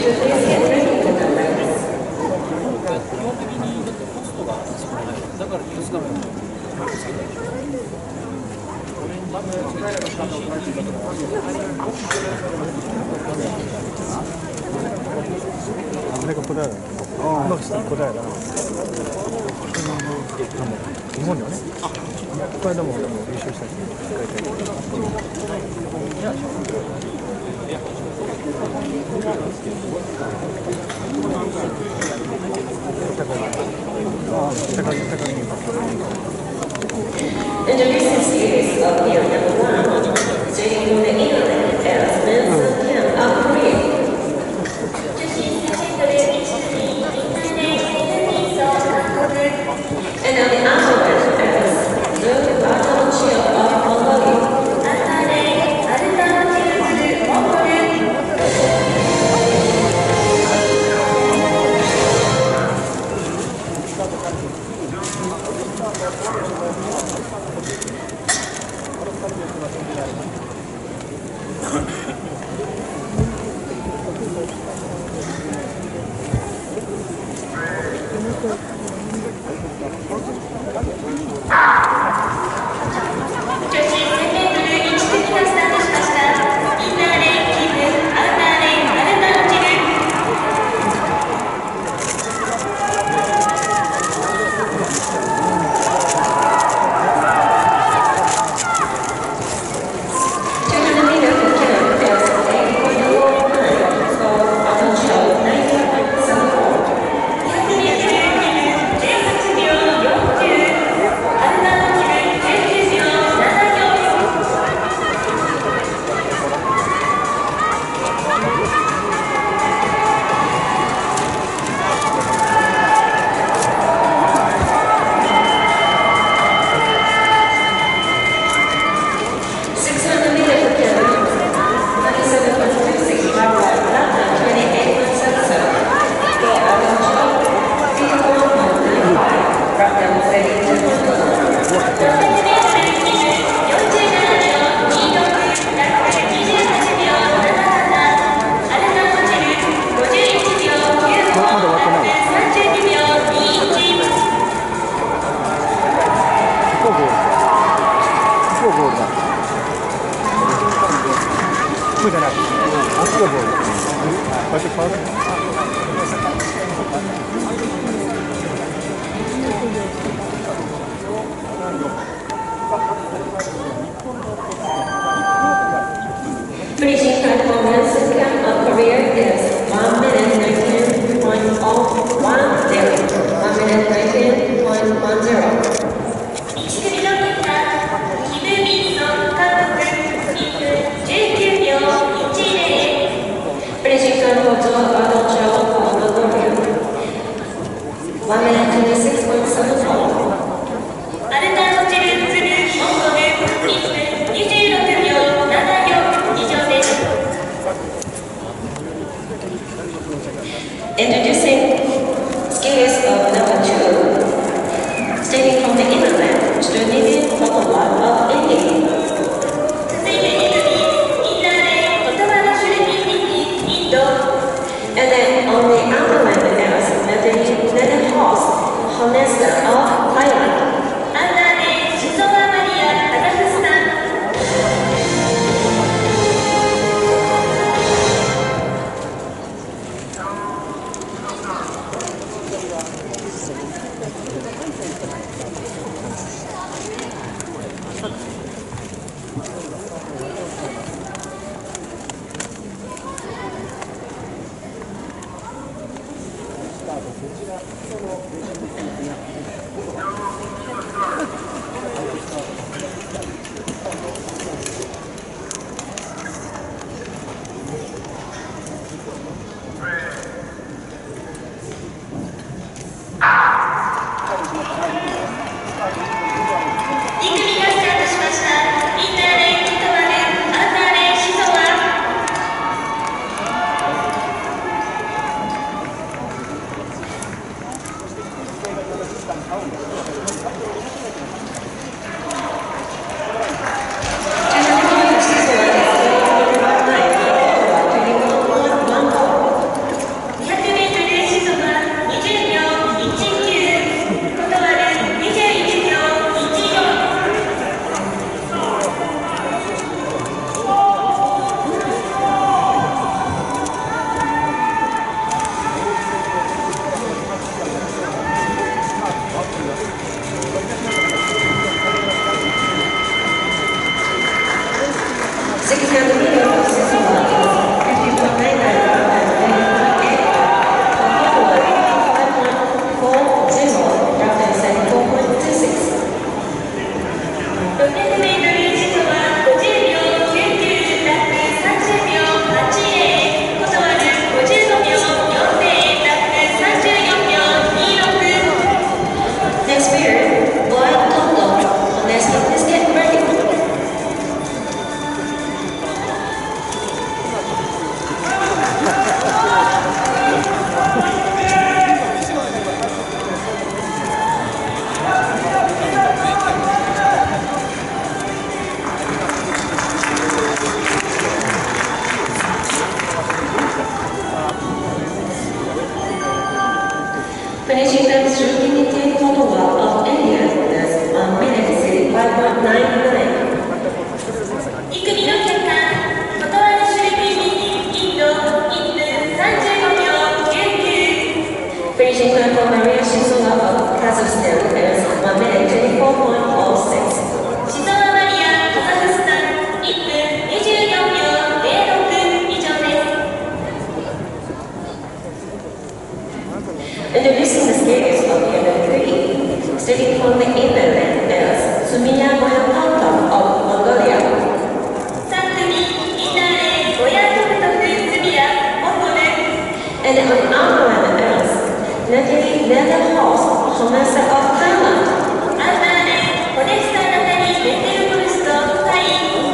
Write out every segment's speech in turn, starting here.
please get ready for numbers. あれが答えだね。うまくした答えだな。日本ではね。これでも優勝したし、 In the recent series of year number 1, stating from the internet as Vincent Kim of Korea. And on the other hand as Luke Bartolomeo of Mongolia. Finishing time for Vincent Kim of Korea is 1 minute 19.10. 1 minute 19.10. Finishing time for Joe Bartolomeo of Mongolia. 1 minute 26.74. Introducing skills of number 2, stating from the internet, Trinity Photolab of India. And then on the other hand as Natalie Hoss, Honesta of Thailand. Finishing the Sri total of India is 1 minute 65.99. 2組の結果、ことわりシュレビインド1分35秒99。 Finishing time for Maria Shizova of Kazakhstan is 1 minute 24.06. シゾワマリア、カザフスタン1分24秒06以上です。 Introducing the skaters of Unit 3, starting from the inland is Sumiya Moyakanta of Mongolia. 3組、インナーレーン、ゴヤトルトフ、ズビア、モンゴル。 And on the outland is Natalie Netherhorst, Homesa of Thailand. アンダーレーン、コネスタ・ナタリー・ベテルブルスト、タイ。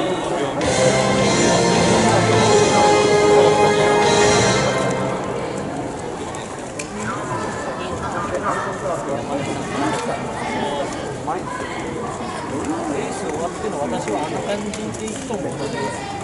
レース終わっての私はあの感じでいくと思うので。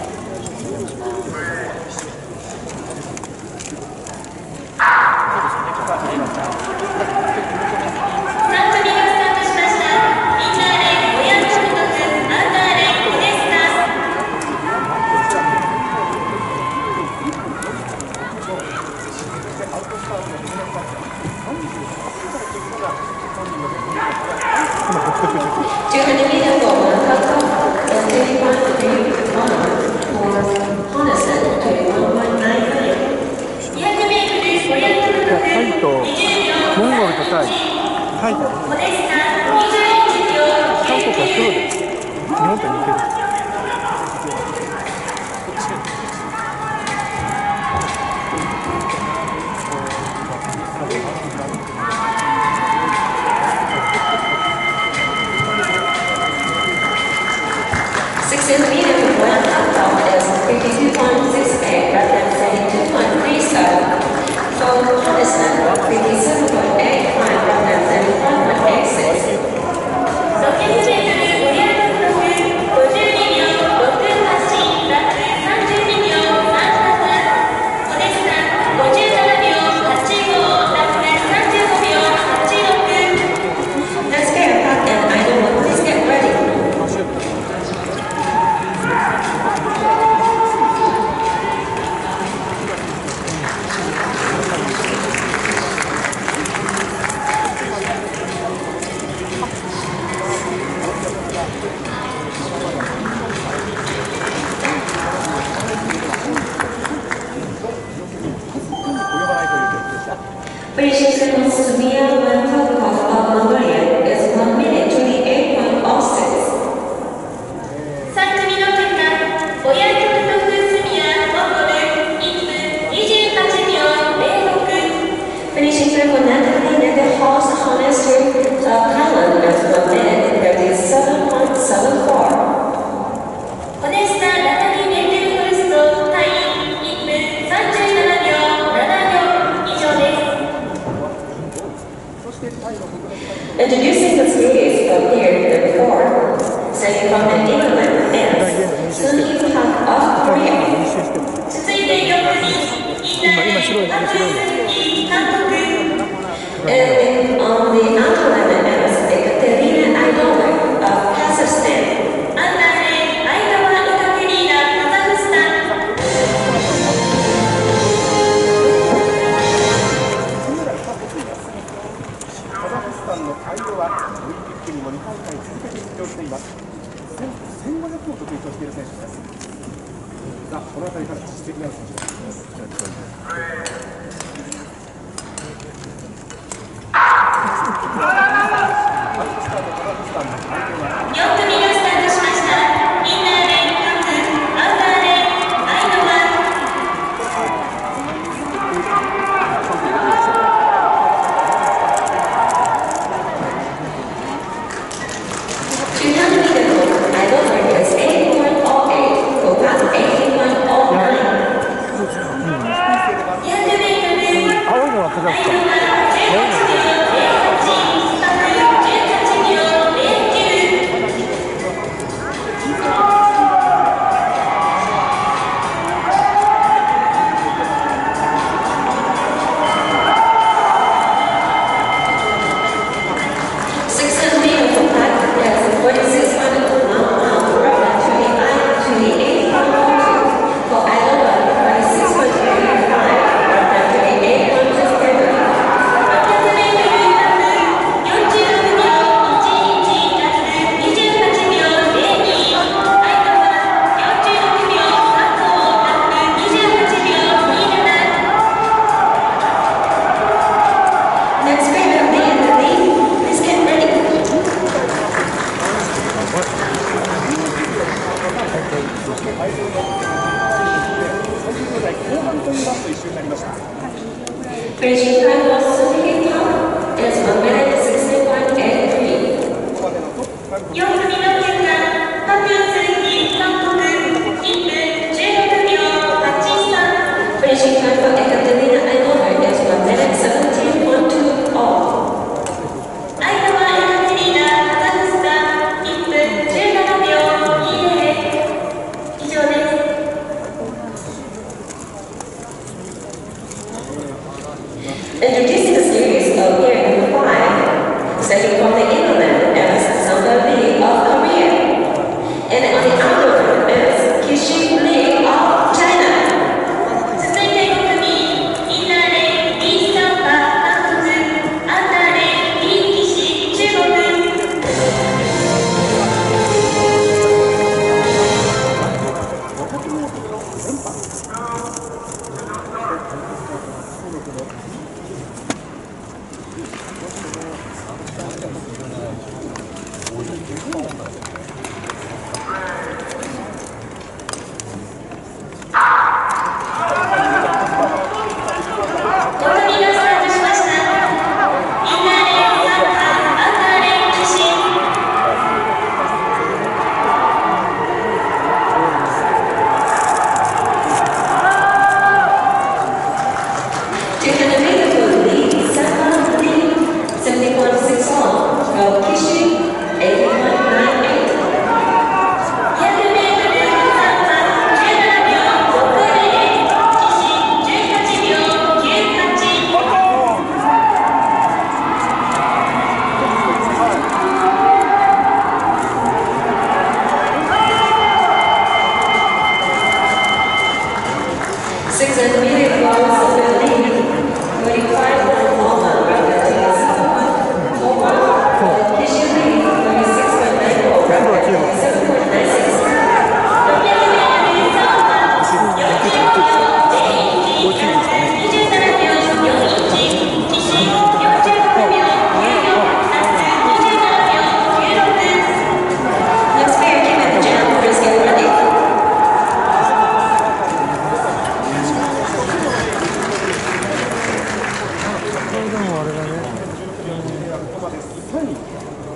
Introducing the skaters from here before, starting from the England is Sun Yu-Han of Korea. 続いて4組、インナーレーン、アプリスキー、韓国。 And on the outland is Ekaterina Aidova of Kazakhstan. アンダーレーン、アイダワ・エカテリーナ、カザフスタン。 カザフスタンのアイドはオリンピックにも2大会続けて出場しています。1500を得意としている選手です。さあ、この辺りから実績のある選手です。 4組がスタートしました。インナーレーン、韓国、アンダーレーン、アイドワ。 200 meter Aidova is 8.08, Kogan 18.09. 200メートル。 青いのはカザフスタン。 200 りました。 Finishing time for Suzuki Cup is 1 minute 16.83. ここまでのトップ3組 4組の結果、パピュー鈴木韓国1分16秒83。 Finishing time for Ekaterina Ivanova is 1 minute 17.20. 相手はエカテリーナ・カザフスタン1分17秒20。以上です。 Introducing the series of year number 5, second from the England as Sangha Lee of Korea. And on the outer one is Kishi Lee of China. 続いて5組、インナーレーン B スタンパ韓国、アンダーレーン B 騎士中国。 お組がスタートしました。インナーレーンスタンパアンダーレーン騎士。 200 meter for Lee, Sangha Lee, 70.6 long, from Kishi, 80.98. 200メートルスタンパ17秒60、騎士18秒98。 600 meter for Sangha Lee, 35.41, representing Sangha from Kishi Lee, 36.94, representing 7.96. 600メートルスタンパ45秒01、27秒41、騎士45秒94、ナス27秒96。 Next pair, Kim and Jam, please get ready. ここまで3位。いい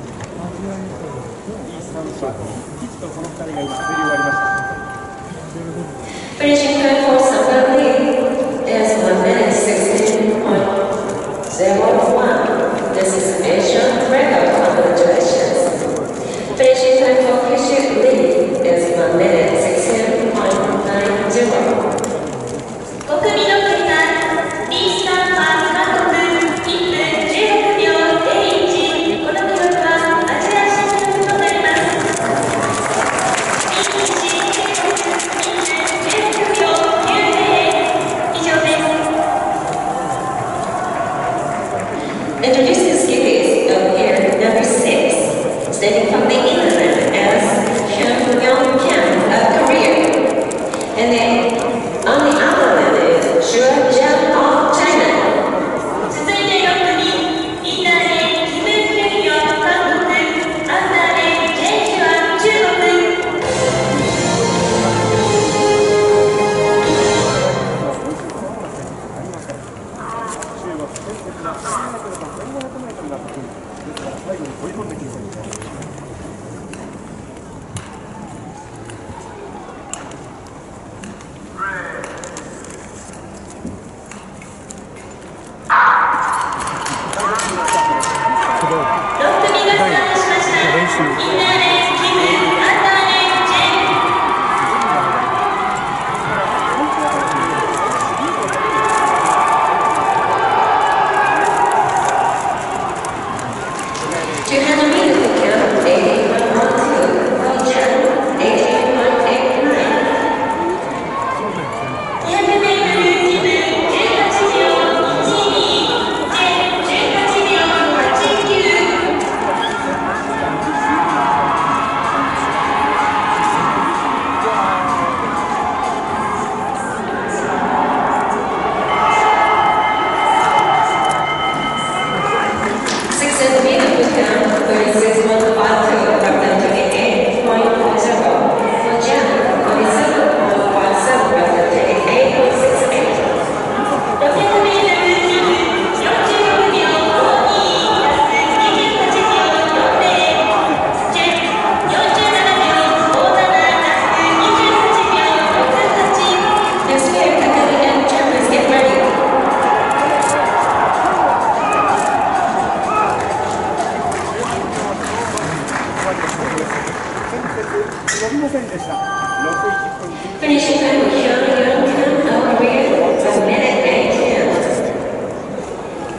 スタンパー、吉とこの2人が今滑り終わりました。 Finishing time for Sangha Lee is 1 minute 16.01. This is Asian record. Congratulations. Finishing time for Kishi Lee is 1 minute 16.90. 5組の結果、B スタンパ韓国1分16秒01。 この記録はアジア新記録となります。B スタ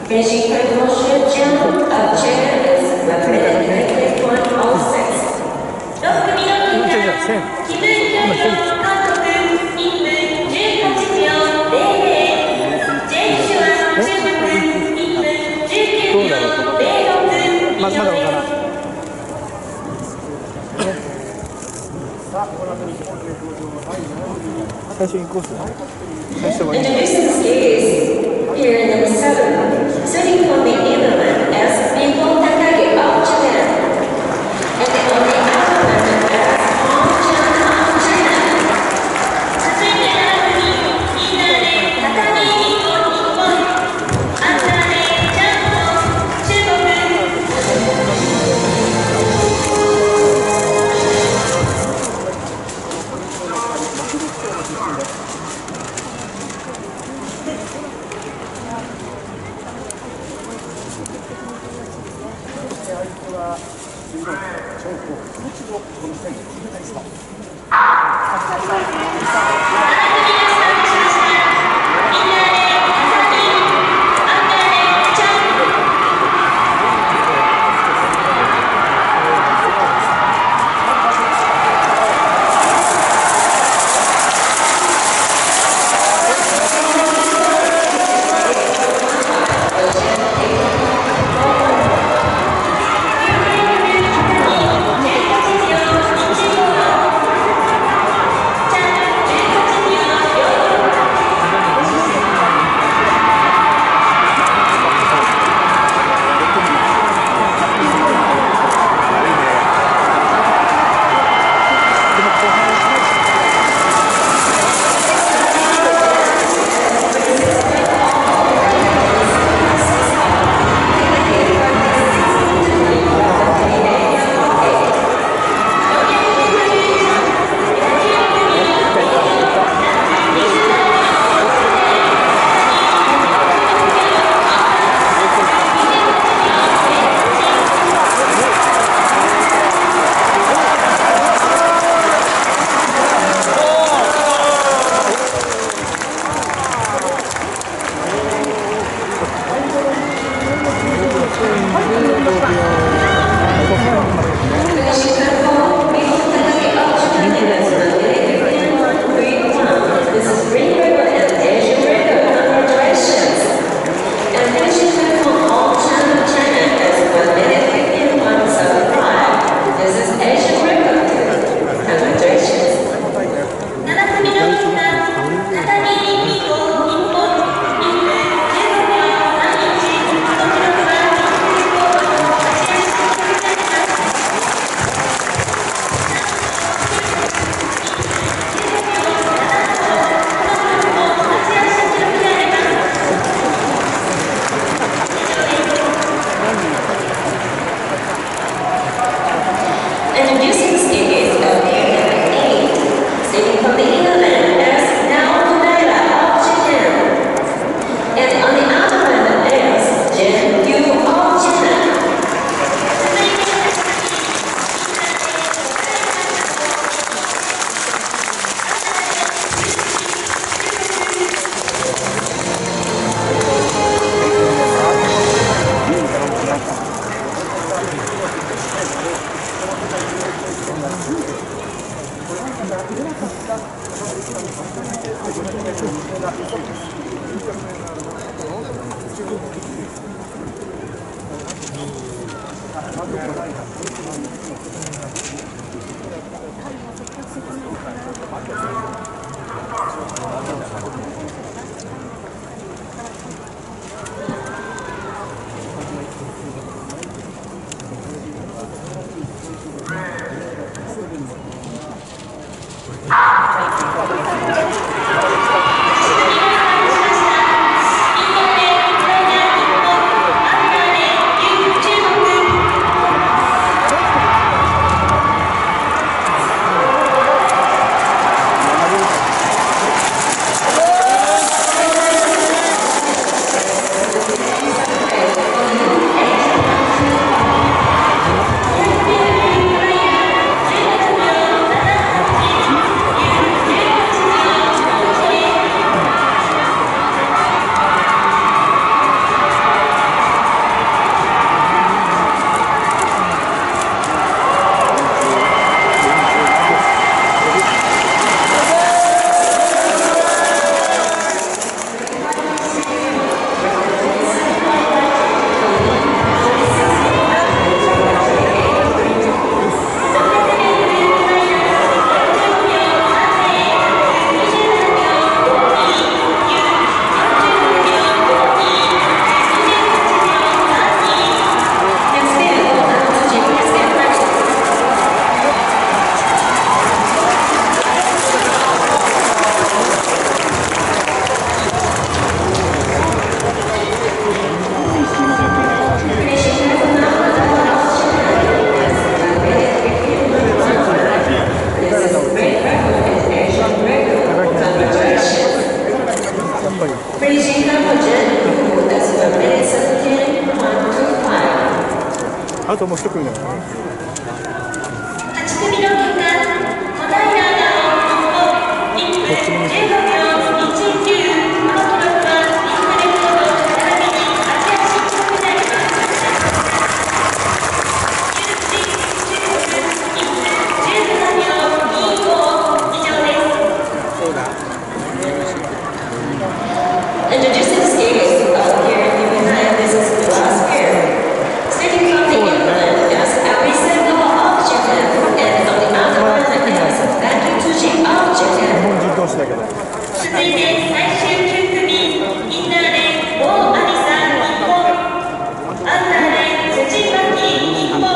Finishing promotion June of Chairs representing 106. 6組の結果、気分表彰監督1分18秒00、ジェイシュア中国1分19秒06。 まだわからん。最初にコース最初は Introducing the skis here in number 7, sitting from the inland as Bingo Takagi of Japan, and on the outland as Hong Chan of China. 続いて7組、インナーで高木美帆日本、アンダーでジャンボ中国。 こともう一組だから。 8組の結果、小平奈緒、1分15秒19、この記録はインターネットと並びにアジア新記録であります。Introducing skaters here in Japan, this is the last pair. Starting from the inland as Arisen of Japan, and on the other one as Daki Tsuji of 日 Japan. 本人同士だけど。 続いて最終9組、インナーで大有さん日本、アンダーで辻巻日本。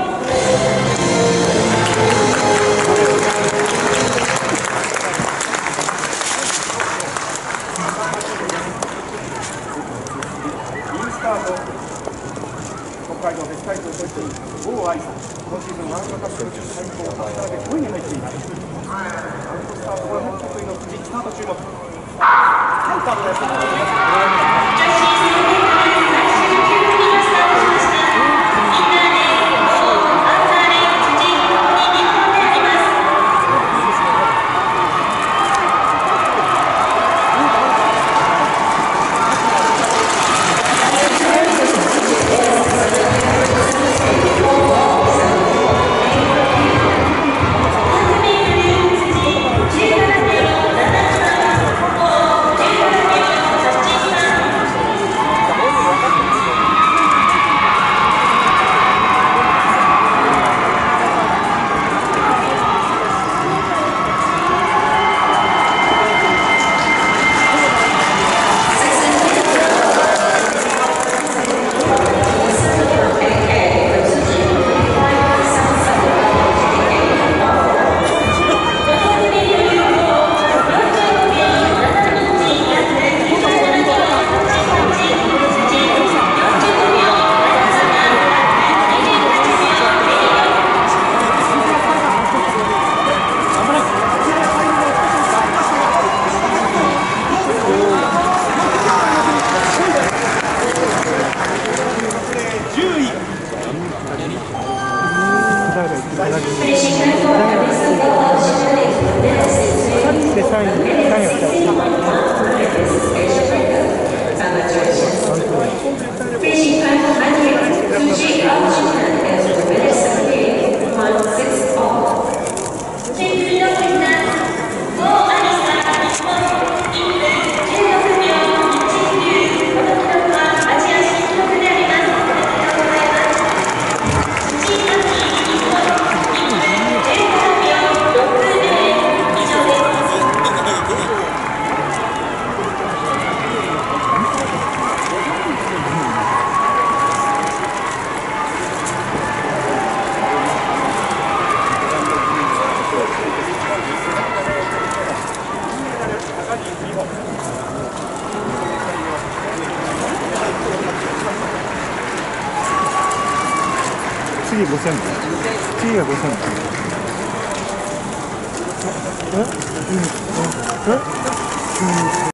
北海道別海道として王愛さん、今シーズンワールドカップ最高8からで5位に入っています。アウトスタートは得意の辻、スタート注目。ハイパーです。 女子1000メートル最終9組がスタートしました。インナーで王、アンダーで辻、ともに日本であります。Finishing time for Tsuji of Japan as the winner Sunday 1-6 all. 10組の結果、大有さん日本1分16秒19、この記録はアジア新記録であります。おめでとうございます。辻巻日本1分17秒60、以上です。 次5000分。次が5000分。え？